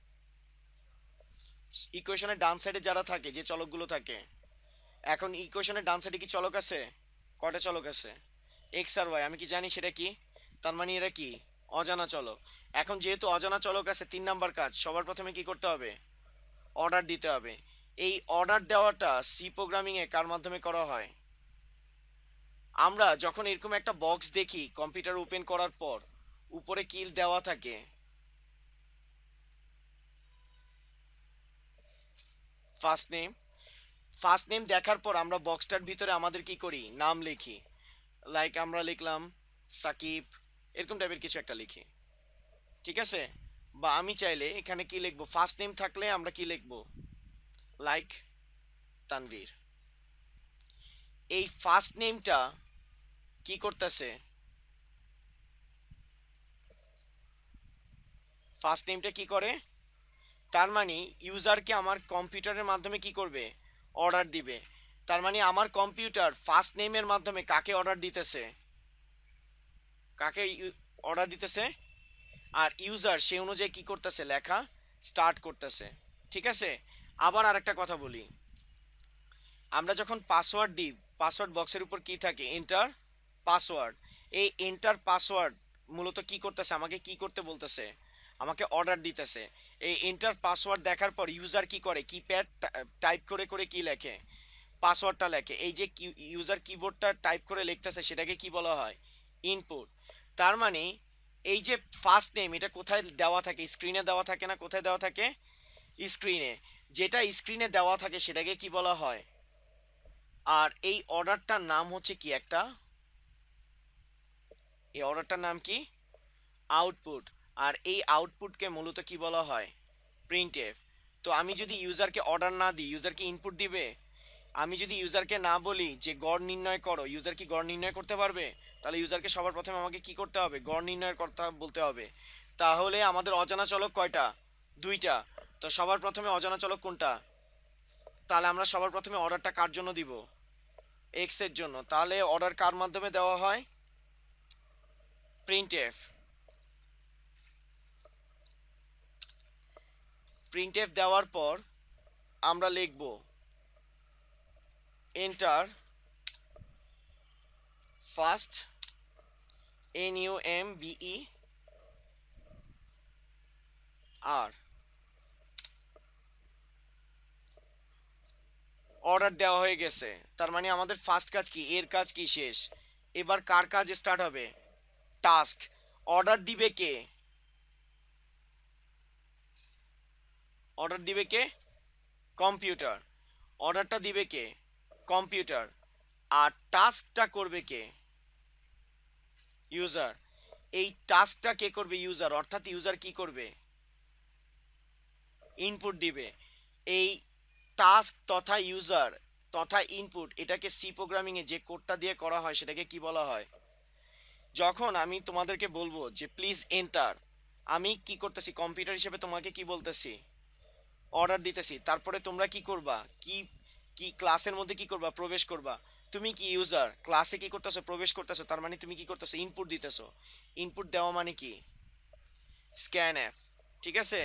ইকুয়েশনের ডান সাইডে যারা থাকে, যে চলকগুলো থাকে। এখন ইকুয়েশনের ডান সাইডে কি চলক আছে? কয়টা চলক আছে? এক্স আর ওয়াই। আমি কি জানি সেটা কি? তার মানে এরা কি? অজানা চলক। এখন যেহেতু অজানা চলক আছে, তিন নাম্বার কাজ সবার প্রথমে কি করতে হবে? অর্ডার দিতে হবে। এই অর্ডার দেওয়াটা সি প্রোগ্রামিং এ কার মাধ্যমে করা হয়? আমরা যখন এরকম একটা বক্স দেখি কম্পিউটার ওপেন করার পর, উপরে কি দেওয়া থাকে? ফার্স্ট নেম, ফার্স্ট নেম দেখার পর আমরা বক্সটার ভিতরে আমাদের কি করি, নাম লিখি। লাইক আমরা লিখলাম সাকিব, এরকম টাইপের কিছু একটা লিখি, ঠিক আছে। বা আমি চাইলে এখানে কি লিখবো, ফার্স্ট নেম থাকলে আমরা কি লিখবো, লাইক তানভীর। এই ফার্স্ট নেমটা কি করতেছে, ফার্স্ট নেমটা কি করে, তার মানে ইউজারকে আমার কম্পিউটারের মাধ্যমে কি করবে, অর্ডার দিবে। তার মানে আমার কম্পিউটার ফার্স্ট নেমের মাধ্যমে কাকে অর্ডার দিতেছে, কাকে অর্ডার দিতেছে, আর ইউজার সে অনুযায়ী কি করতেছে, লেখা স্টার্ট করতেছে, ঠিক আছে। আবার আরেকটা কথা বলি, আমরা যখন পাসওয়ার্ড দিই, পাসওয়ার্ড বক্সের উপর কি থাকে, এন্টার পাসওয়ার্ড। এই এন্টার পাসওয়ার্ড মূলত কি করতেছে, আমাকে কি করতে বলতেছে, আমাকে অর্ডার দিতেছে। এই এন্টার পাসওয়ার্ড দেখার পর ইউজার কি করে, কিপ্যাড টাইপ করে করে কি লেখে, পাসওয়ার্ডটা লেখে। এই যে ইউজার কিবোর্ডটা টাইপ করে লিখতেছে সেটাকে কি বলা হয়, ইনপুট। তার মানে এই যে ফার্স্ট নেম, এটা কোথায় দেওয়া থাকে, স্ক্রিনে দেওয়া থাকে না, কোথায় দেওয়া থাকে, স্ক্রিনে। যেটা স্ক্রিনে দেওয়া থাকে সেটাকে কি বলা হয়, আর এই অর্ডারটার নাম হচ্ছে কি একটা, এই অর্ডারটার নাম কি, আউটপুট। আর এই আউটপুটকে মূলত কি বলা হয়, প্রিন্টএফ। তো আমি যদি ইউজারকে অর্ডার না দিই, ইউজার কি ইনপুট দিবে, আমি যদি ইউজারকে না বলি যে গড় নির্ণয় করো, ইউজার কি গড় নির্ণয় করতে পারবে, তাহলে ইউজারকে সবার প্রথমে আমাকে কি করতে হবে, গড় নির্ণয়ের কথা বলতে হবে। তাহলে আমাদের অজানা চলক কয়টা, দুইটা। তো সবার প্রথমে অজানা চলক কোনটা, তাহলে আমরা সবার প্রথমে অর্ডারটা কার জন্য দিব, এক্স এর জন্য। তাহলে অর্ডার কার মাধ্যমে দেওয়া হয়, প্রিন্টএফ। প্রিন্টএফ দেওয়ার পর আমরা লিখব enter first, N U M B E R, order দেওয়া হয়ে গেছে। তার মানে আমাদের ফার্স্ট কাজ কি, এর কাজ কি শেষ। এবার কার কাজ স্টার্ট হবে, টাস্ক। অর্ডার দিবে কে, অর্ডার দিবে কে, কম্পিউটার। অর্ডারটা দিবে কে, কম্পিউটার। আর টাস্কটা করবে কে, ইউজার। এই টাস্কটা কে করবে, ইউজার। অর্থাৎ ইউজার কি করবে, ইনপুট দিবে। এই টাস্ক তথা ইউজার তথা ইনপুট, এটাকে সি প্রোগ্রামিং এ যে কোডটা দিয়ে করা হয় সেটাকে কি বলা হয়। যখন আমি তোমাদেরকে বলবো যে প্লিজ এন্টার, আমি কি করতেছি, কম্পিউটার হিসেবে তোমাকে কি বলতেছি, অর্ডার দিতেছি। তারপরে তোমরা কি করবা, কি কি ক্লাসের মধ্যে কি করবা, প্রবেশ করবা। তুমি কি ইউজার, ক্লাসে কি করতেছো, প্রবেশ করতেছো। তার মানে তুমি কি করতেছো, ইনপুট দিতেছো। ইনপুট দেওয়া মানে কি, স্ক্যানএফ, ঠিক আছে।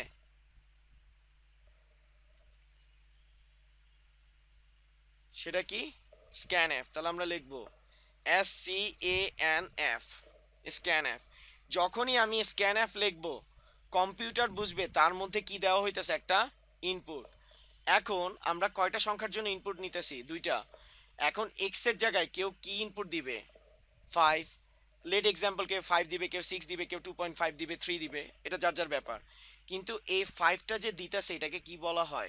সেটা কি, স্ক্যানএফ। তাহলে আমরা লিখবো S C A N F, scanf. যখনই আমি স্ক্যানএফ লিখবো, কম্পিউটার বুঝবে তার মধ্যে কি দেওয়া হইতেছে, একটা ইনপুট। এখন আমরা কয়টা সংখ্যার জন্য ইনপুট নিতেছি, দুইটা। এখন এক্স এর জায়গায় কেউ কি ইনপুট দিবে, ফাইভ। লেট এক্সাম্পল, কেউ ফাইভ দিবে, কেউ সিক্স দিবে, কেউ টু পয়েন্ট ফাইভ দিবে, থ্রি দিবে, এটা যার যার ব্যাপার। কিন্তু এই ফাইভটা যে দিতেছে এটাকে কি বলা হয়,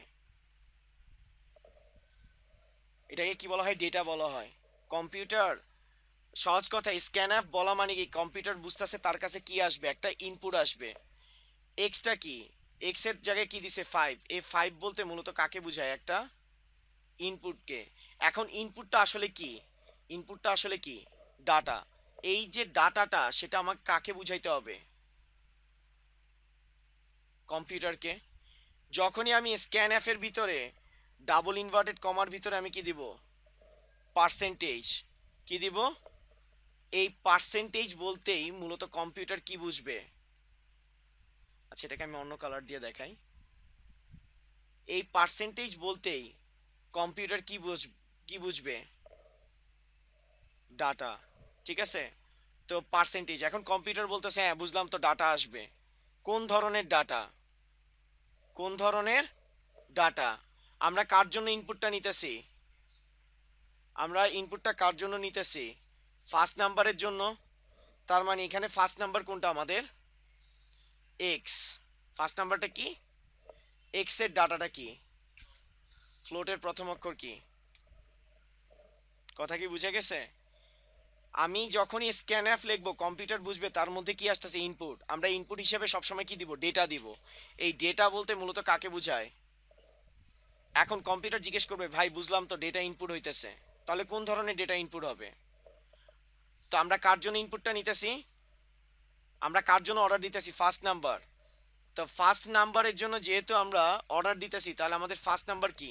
এটাকে কি বলা হয়, ডেটা বলা হয়। কম্পিউটার, সহজ কথা, স্ক্যানএফ বলা মানে কি, কম্পিউটার বুঝতেছে তার কাছে কি আসবে, একটা ইনপুট আসবে। এক্সটা কি, এক্স এর জায়গায় কি দিছে, ফাইভ। এই ফাইভ বলতে মূলত কাকে বোঝায়, একটা ইনপুটকে। এখন ইনপুটটা আসলে কি, ইনপুটটা আসলে কি, ডাটা। এই যে ডাটাটা সেটা আমাকে কাকে বুঝাইতে হবে, কম্পিউটারকে। যখনই আমি স্ক্যানএফ এর ভিতরে ডাবল ইনভার্টেড কমার ভিতরে আমি কি দিব, পার্সেন্টেজ, কি দিব, এই পার্সেন্টেজ বলতেই মূলত কম্পিউটার কি বুঝবে। আচ্ছা, এটাকে আমি অন্য কালার দিয়ে দেখাই। এই পার্সেন্টেজ বলতেই কম্পিউটার কি বুঝ কি বুঝবে, ডাটা, ঠিক আছে। তো পার্সেন্টেজ, এখন কম্পিউটার বলতেছে হ্যাঁ বুঝলাম, তো ডাটা আসবে। কোন ধরনের ডাটা, কোন ধরনের ডাটা। আমরা কার জন্য ইনপুটটা নিতেছি, আমরা ইনপুটটা কার জন্য নিতেছি, ফার্স্ট নাম্বারের জন্য। তার মানে এখানে ফার্স্ট নাম্বার কোনটা আমাদের, এক্স। ফার্স্ট নাম্বারটা কি, এক্স এর ডাটাটা কি, ফ্লোটের প্রথম অক্ষর কি? কথা কি বুঝে গেছে? আমি যখনই স্ক্যানএফ লিখবো কম্পিউটার বুঝবে তার মধ্যে কি আসতেছে, ইনপুট। আমরা ইনপুট হিসেবে সবসময় কি দিব, ডেটা দিব। এই ডেটা বলতে মূলত কাকে বোঝায়? এখন কম্পিউটার জিজ্ঞেস করবে ভাই বুঝলাম তো ডেটা ইনপুট হইতেছে, তাহলে কোন ধরনের ডেটা ইনপুট হবে? তো আমরা কার জন্য ইনপুটটা নিতেছি? আমরা কার জন্য অর্ডার দিতেছি? First number. তো ফার্স্ট নাম্বারের জন্য যেহেতু আমরা অর্ডার দিতেছি, তাহলে আমাদের ফার্স্ট নাম্বার কি?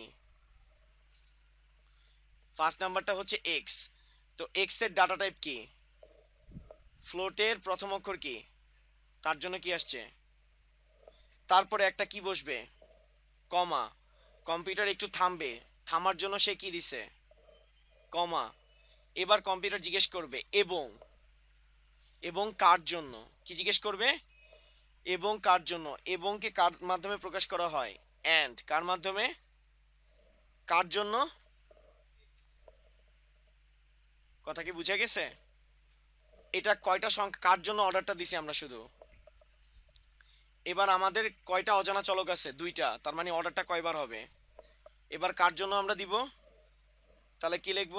ফার্স্ট নাম্বারটা হচ্ছে এক্স। তো এক্স এর ডাটা টাইপ কি? ফ্লোটের প্রথম অক্ষর কি? তার জন্য কি আসছে? তারপরে একটা কি বসবে? কমা। কম্পিউটার একটু থামবে, থামার জন্য সে কি দিছে? কমা। এবার কম্পিউটার জিজ্ঞেস করবে এবং, এবং কার জন্য? কি জিজ্ঞেস করবে? এবং কার জন্য? এবং কে কার মাধ্যমে প্রকাশ করা হয়? এন্ড। কার মাধ্যমে? কার জন্য? কথা কি বুঝে গেছে? এটা কয়টা সংখ্যা, কার জন্য অর্ডারটা দিছি আমরা শুধু? এবার আমাদের কয়টা অজানা চলক আছে? দুইটা। তার মানে অর্ডারটা কয়বার হবে? এবার কার জন্য আমরা দিব? তাহলে কি লিখবো?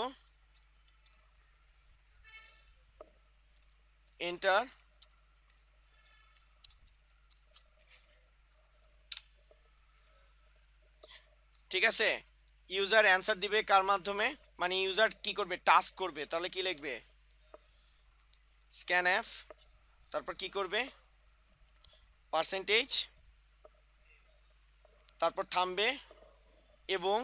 এন্টার। ঠিক আছে। ইউজার অ্যান্সার দিবে কার মাধ্যমে? মানে ইউজার কি করবে, টাস্ক করবে, তাহলে কি লিখবে? স্ক্যানএফ। তারপর কি করবে? পার্সেন্টেজ। তারপর থামবে এবং।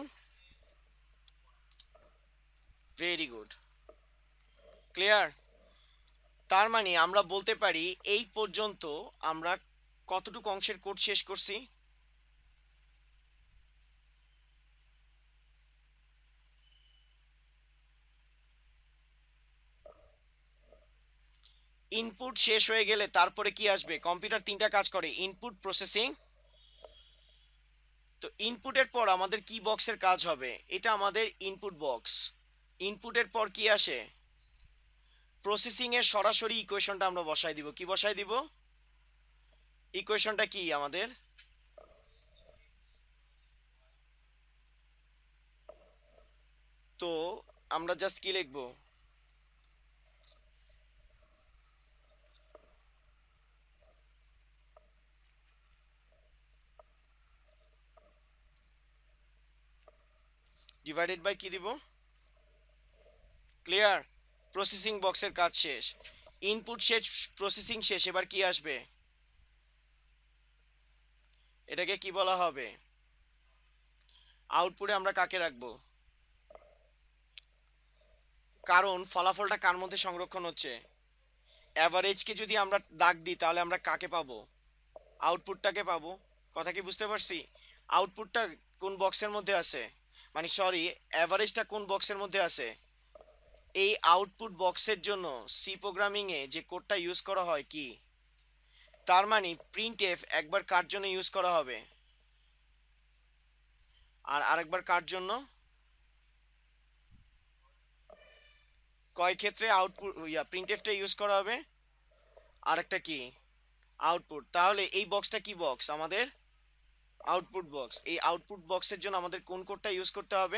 Very good. ক্লিয়ার? তার মানে আমরা বলতে পারি এই পর্যন্ত আমরা কতটুকু অংশের কোড শেষ করছি? ইনপুট শেষ হয়ে গেলে তারপরে কি আসবে? কম্পিউটার তিনটা কাজ করে, ইনপুট, প্রসেসিং। তো ইনপুটের পর আমাদের কি বক্সের কাজ হবে? এটা আমাদের ইনপুট বক্স। ইনপুটের পর কি আসে? প্রসেসিং এর সরাসরি ইকুয়েশনটা আমরা বসাই দিব। কি বসাই দিব? ইকুয়েশনটা কি আমাদের? তো আমরা জাস্ট কি লিখবো? ডিভাইডেড বাই কি দিব? ক্লিয়ার? প্রসেসিং বক্সের কাজ শেষ, ইনপুট শেষ, প্রসেসিং শেষ। এবার কি আসবে? এটাকে কি বলা হবে? আউটপুটে আমরা কাকে রাখবো? কারণ ফলাফলটা কার মধ্যে সংরক্ষণ হচ্ছে? অ্যাভারেজকে যদি আমরা দাগ দিই তাহলে আমরা কাকে পাবো? আউটপুটটাকে পাবো। কথা কি বুঝতে পারছি? আউটপুটটা কোন বক্সের মধ্যে আছে, মানে সরি অ্যাভারেজটা কোন বক্সের মধ্যে আছে? এই আউটপুট বক্সের জন্য সি প্রোগ্রামিং এ যে কোডটা ইউজ করা হয় কি? তার মানে প্রিন্টএফ একবার কার জন্য ইউজ করা হবে, আর আরেকবার কার জন্য? কয় ক্ষেত্রে আউটপুট ইয়া প্রিন্টএফটা ইউজ করা হবে? আরেকটা কি? আউটপুট। তাহলে এই বক্সটা কি বক্স আমাদের? Output box. এই আউটপুট বক্সের জন্য আমাদের কোন কোডটা ইউজ করতে হবে?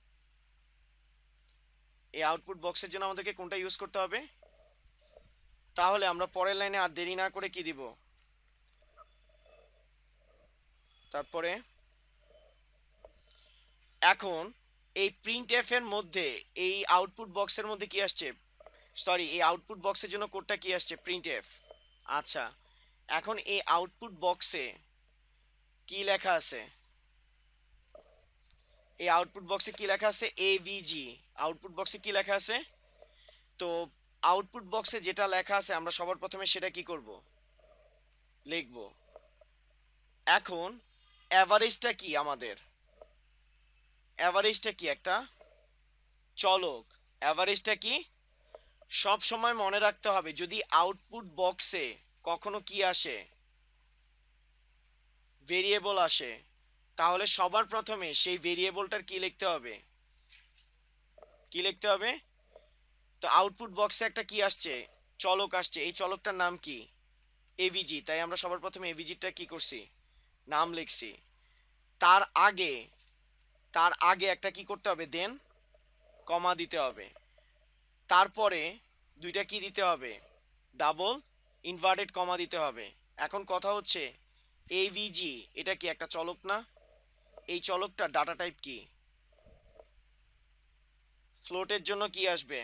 এই আউটপুট বক্সের জন্য আমাদেরকে কোনটা ইউজ করতে হবে? তাহলে আমরা পরের লাইনে আর দেরি না করে কি দিব? তারপরে এখন এই প্রিন্টএফ এর মধ্যে এই আউটপুট বক্সের মধ্যে কি আসছে? সরি, এই আউটপুট বক্সের জন্য কোডটা কি আসছে? প্রিন্টএফ। আচ্ছা, এখন এই আউটপুট বক্সে কি লেখা আছে? এই আউটপুট বক্সে কি লেখা আছে? এভিজি। আউটপুট বক্সে কি লেখা আছে? তো আউটপুট বক্সে যেটা লেখা আছে আমরা সবার প্রথমে সেটা কি করব? লিখব। এখন অ্যাভারেজটা কি আমাদের? অ্যাভারেজটা কি? একটা চলক। অ্যাভারেজটা কি? সব সময় মনে রাখতে হবে যদি আউটপুট বক্সে কখনো কি আসে, ভেরিয়েবল আসে, তাহলে সবার প্রথমে সেই ভেরিয়েবলটার কি লিখতে হবে? কি লিখতে হবে? তো আউটপুট বক্সে একটা কি আসছে? চলক আসছে। এই চলকটার নাম কি? এভিজি। তাই আমরা সবার প্রথমে এভিজিটা কি করছি? নাম লিখছি। তার আগে তার আগে একটা কি করতে হবে, দেন কমা দিতে হবে, তারপরে দুইটা কি দিতে হবে, ডাবল ইনভার্টেড কমা দিতে হবে। এখন কথা হচ্ছে এভিজি এটা কি একটা চলক না? এই চলকটা ডাটা টাইপ কি? ফ্লোটের জন্য কি আসবে?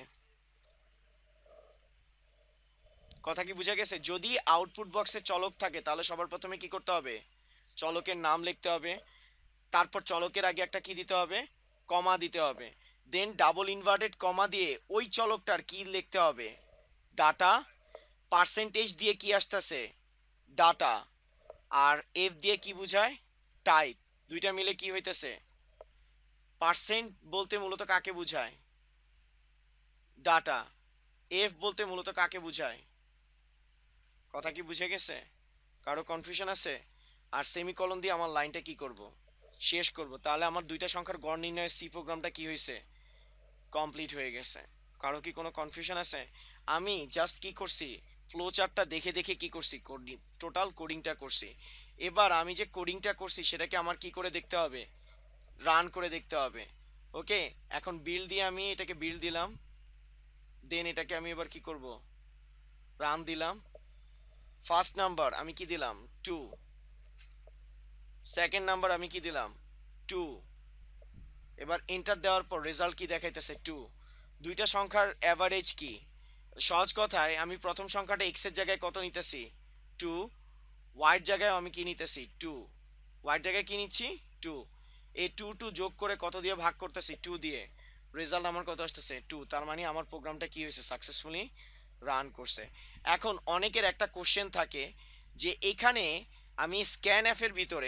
কথা কি বুঝা গেছে? যদি আউটপুট বক্সে চলক থাকে তাহলে সবার প্রথমে কি করতে হবে, চলকের নাম লিখতে হবে, তারপর চলকের আগে একটা কি দিতে হবে, কমা দিতে হবে, দেন ডাবল ইনভার্টেড কমা দিয়ে ওই চলকটার কি লিখতে হবে, ডাটা, পার্সেন্টেজ দিয়ে কি আসতেছে, ডাটা, আর এফ দিয়ে কি বুঝায়, টাইপ। দুইটা মিলে কি হইতেছে, পার্সেন্ট বলতে মূলত কাকে বুঝায়, ডাটা। এফ বলতে মূলত কাকে বুঝায়? কথা কি বুঝে গেছে? কারো কনফিউশন আছে? আর সেমিকলন দিয়ে আমার লাইনটা কি করব, শেষ করব। তাহলে আমার দুইটা সংখ্যার গড় নির্ণয়ের সি প্রোগ্রামটা কি হয়েছে, কমপ্লিট হয়ে গেছে। কারো কি কোনো কনফিউশন আছে? আমি জাস্ট কি করছি, ফ্লো চার্টটা দেখে দেখে কি করছি, টোটাল কোডিংটা করছি। এবার আমি যে কোডিংটা করছি সেটাকে আমার কি করে দেখতে হবে, রান করে দেখতে হবে। ওকে, এখন বিল্ড দিয়ে আমি এটাকে বিল্ড দিলাম, দেন এটাকে আমি এবার কি করব, রান দিলাম। ফার্স্ট নাম্বার আমি কি দিলাম, টু। সেকেন্ড নাম্বার আমি কি দিলাম, টু। এবার এন্টার দেওয়ার পর রেজাল্ট কি দেখাইতেছে, টু। দুইটা সংখ্যার অ্যাভারেজ কি? সহজ কথায় আমি প্রথম সংখ্যাটা এক্স এর জায়গায় কত নিতেছি, টু। ওয়াইয়ের জায়গায় আমি কি নিতেছি, টু। ওয়াইয়ের জায়গায় কি নিচ্ছি, টু। এই টু টু যোগ করে কত দিয়ে ভাগ করতেছি, টু দিয়ে। রেজাল্ট আমার কত আসতেছে, টু। তার মানে আমার প্রোগ্রামটা কি হয়েছে, সাকসেসফুলি রান করছে। এখন অনেকের একটা কোশ্চেন থাকে যে এখানে আমি স্ক্যান এফ এর ভিতরে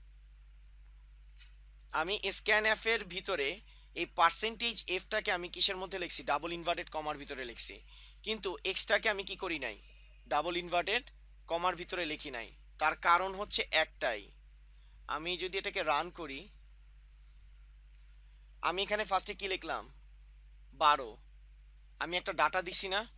আমি স্ক্যান এফ এর ভিতরে এই পার্সেন্টেজ এফটাকে আমি কিসের মধ্যে লিখছি, ডাবল ইনভার্টেড কমার ভিতরে লিখছি, কিন্তু এক্সটাকে আমি কি করি নাই, ডাবল ইনভার্টেড কমার ভিতরে লিখি নাই। তার কারণ হচ্ছে একটাই, আমি যদি এটাকে রান করি, আমি এখানে ফার্স্টে কি লিখলাম, বারো। আমি একটা ডাটা দিছি না?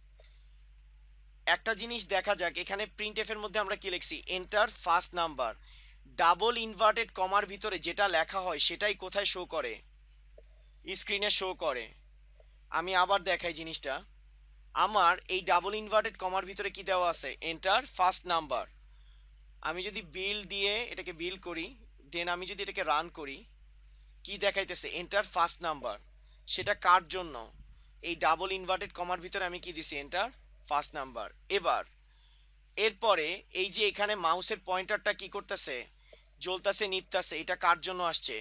একটা জিনিস দেখা যাক, এখানে প্রিন্ট এফ এর মধ্যে আমরা কি লিখছি, enter first number. Double inverted কমার ভিতরে যেটা লেখা হয় সেটাই কোথায় শো করে, স্ক্রিনে শো করে। আমি আবার দেখাই জিনিসটা, আমার এই ডাবল ইনভার্টেড কমার ভিতরে কি দেওয়া আছে, এন্টার ফার্স্ট নাম্বার। আমি যদি বিল দিয়ে এটাকে বিল করি, দেন আমি যদি এটাকে রান করি, কি দেখাইতেছে, এন্টার ফার্স্ট নাম্বার। সেটা কার জন্য, এই ডাবল ইনভার্টেড কমার ভিতরে আমি কি দিছি, এন্টার ফার্স্ট নাম্বার। এবার এরপরে এই যে এখানে মাউসের পয়েন্টারটা কি করতেছে, জ্বলতেছে নিপতাছে, এটা কার জন্য আসছে,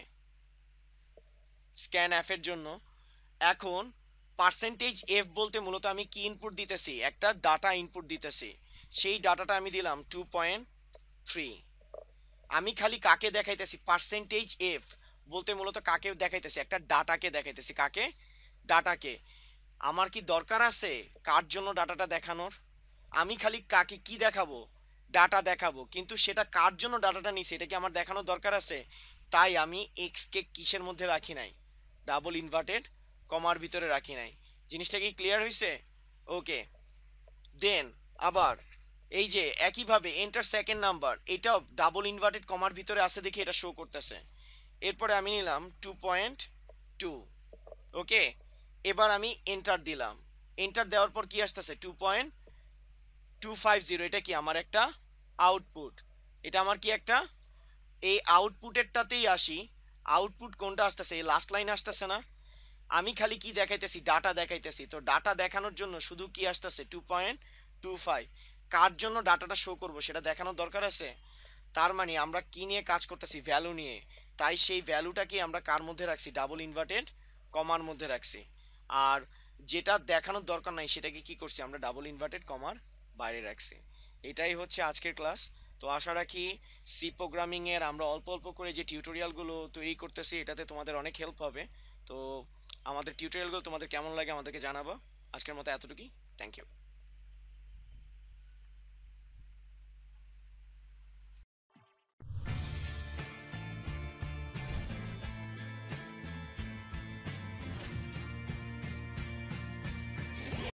স্ক্যান এফ এর জন্য। এখন পার্সেন্টেজ এফ বলতে মূলত আমি কি ইনপুট দিতেছি, একটা ডাটা ইনপুট দিতেছি। সেই ডাটাটা আমি দিলাম টু পয়েন্ট থ্রি। আমি খালি কাকে দেখাইতেছি, পার্সেন্টেজ এফ বলতে মূলত কাকে দেখাইতেছি, একটা ডাটাকে দেখাইতেছি। কাকে, ডাটাকে। আমার কি দরকার আছে কার জন্য ডাটাটা দেখানোর, আমি খালি কাকে কি দেখাবো, ডাটা দেখাবো, কিন্তু সেটা কার জন্য ডাটাটা নিছে এটা কি আমার দেখানোর দরকার আছে? তাই আমি এক্স কে কিসের মধ্যে রাখি নাই, ডাবল ইনভার্টেড কমার ভিতরে রাখি নাই। জিনিসটা কি ক্লিয়ার হয়েছে? ওকে, দেন আবার এই যে একইভাবে এন্টার সেকেন্ড নাম্বার, এটাও ডাবল ইনভার্টেড কমার ভিতরে আছে দেখে এটা শো করতেছে। এরপরে আমি নিলাম টু পয়েন্ট টু। ওকে, এবার আমি এন্টার দিলাম, এন্টার দেওয়ার পর কি আসতেছে, two point two five zero. এটা কি আমার একটা আউটপুট, এটা আমার কি একটা, এই আউটপুটেরটাতেই আসি। আউটপুট কোনটা আসতেছে, এই লাস্ট লাইন আসতেছে না? আমি খালি কি দেখাইতেছি, ডাটা দেখাইতেছি। তো ডাটা দেখানোর জন্য শুধু কি আসতেছে, টু পয়েন্ট টু ফাইভ। কার জন্য ডাটাটা শো করব সেটা দেখানোর দরকার আছে। তার মানে আমরা কি নিয়ে কাজ করতেছি, ভ্যালু নিয়ে। তাই সেই ভ্যালুটাকে আমরা কার মধ্যে রাখছি, ডাবল ইনভার্টেড কমার মধ্যে রাখছি। আর যেটা দেখানোর দরকার নাই সেটাকে কি করছি, আমরা ডাবল ইনভার্টেড কমার বাইরে রাখছি। এটাই হচ্ছে আজকের ক্লাস। তো আশা রাখি সি প্রোগ্রামিং এর আমরা অল্প অল্প করে যে টিউটোরিয়ালগুলো তৈরি করতেছি এটাতে তোমাদের অনেক হেল্প হবে। তো আমাদের টিউটোরিয়ালগুলো তোমাদের কেমন লাগে আমাদেরকে জানাবো। আজকের মতো এতটুকুই, থ্যাংক ইউ।